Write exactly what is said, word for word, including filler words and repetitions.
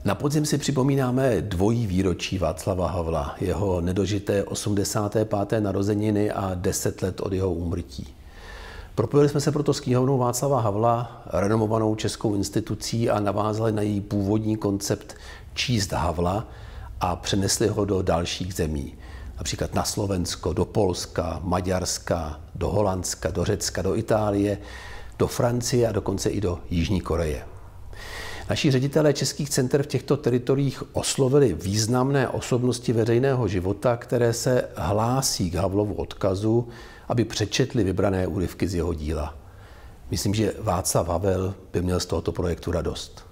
Na podzim si připomínáme dvojí výročí Václava Havla, jeho nedožité osmdesáté páté narozeniny a deset let od jeho úmrtí. Propojili jsme se proto s knihovnou Václava Havla, renomovanou českou institucí, a navázali na její původní koncept číst Havla a přenesli ho do dalších zemí. Například na Slovensko, do Polska, Maďarska, do Holandska, do Řecka, do Itálie, do Francie a dokonce i do Jižní Koreje. Naši ředitelé českých center v těchto teritoriích oslovili významné osobnosti veřejného života, které se hlásí k Havlovu odkazu, aby přečetli vybrané úryvky z jeho díla. Myslím, že Václav Havel by měl z tohoto projektu radost.